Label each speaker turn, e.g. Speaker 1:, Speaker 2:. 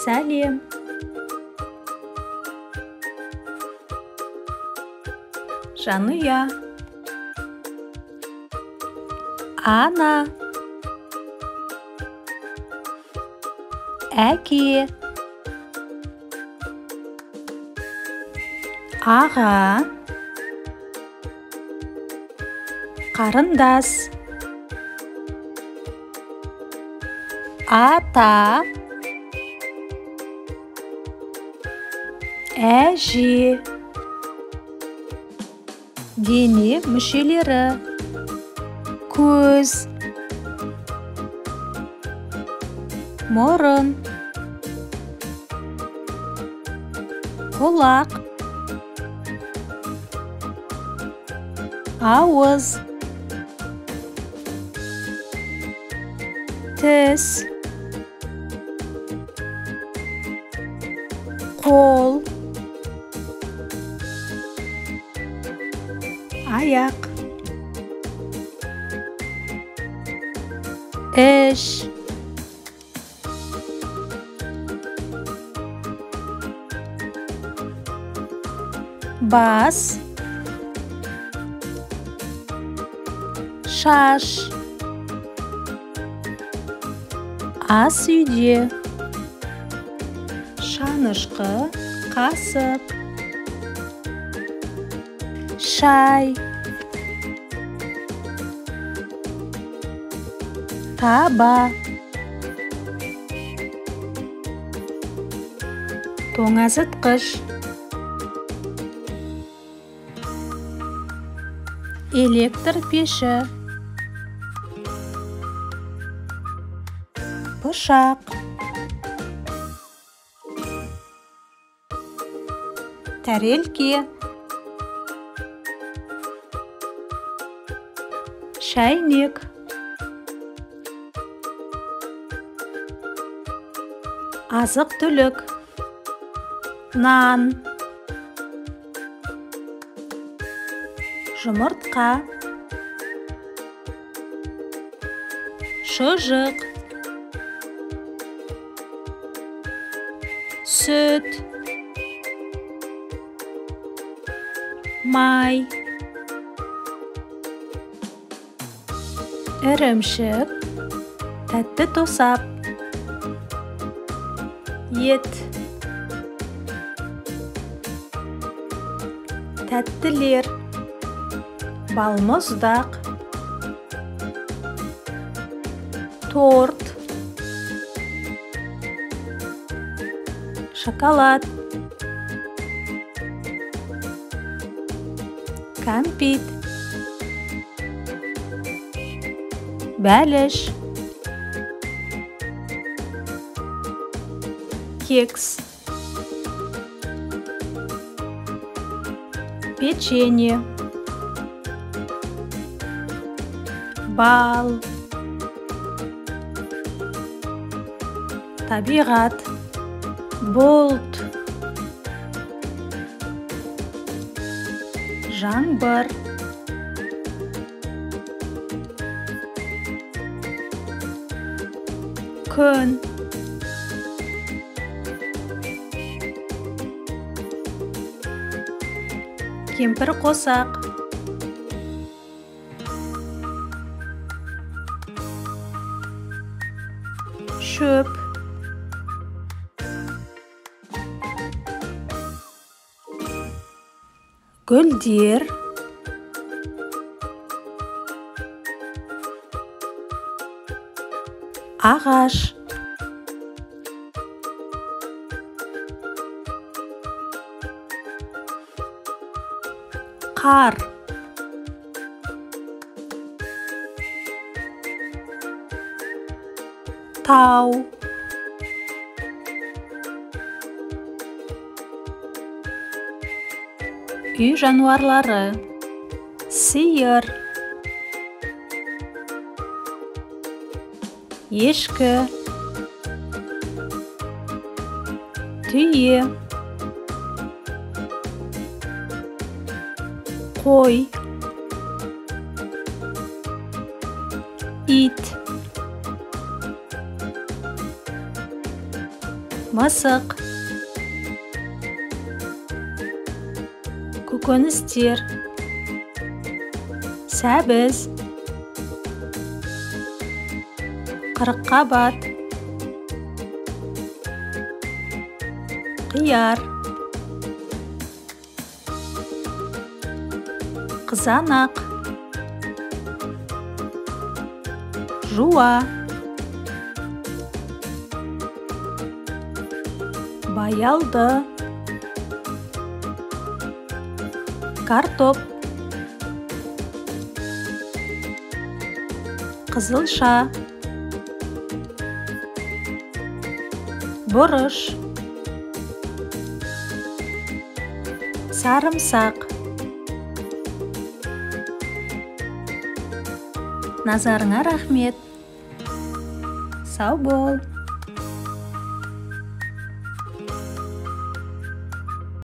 Speaker 1: Сәлем. Жаныя. Ана. Әке. Аға. Қарындас. Ата. Әже. Дене мүшелері. Көз. Мұрын. Құлақ. Ауыз. Тіс. Қол. Аяқ. Іш. Бас. Шаш. Ас үйде. Шанышқы. Қасық. Шай. Таба. Тоңазытқыш. Электр пеші. Пышақ. Тәрелке. Шәйнек. Азық-түлік. Нан. Жұмыртқа. Шұжық. Сүт. Май. Ірімшік. Тәтті тосап. Ет. Тәттілер. Балмұздақ. Торт. Шоколад. Кәмпит. Бәліш. Кекс. Печенье. Бал. Табиғат. Бұлт. Жаңбыр. Күн. Кемпір қосақ. Шөп. Гүлдер. Ағаш. Қар. Тау. Үй жануарлары. Сиыр. Ешкі. Түйе. Қой. Ит. мысық, көкөністер, сәбіз, қырыққабат, қияр, қызанақ, жуа, баялды, картоп, қызылша, бұрыш, сарымсақ. Назарыңа рахмет. Сау бол.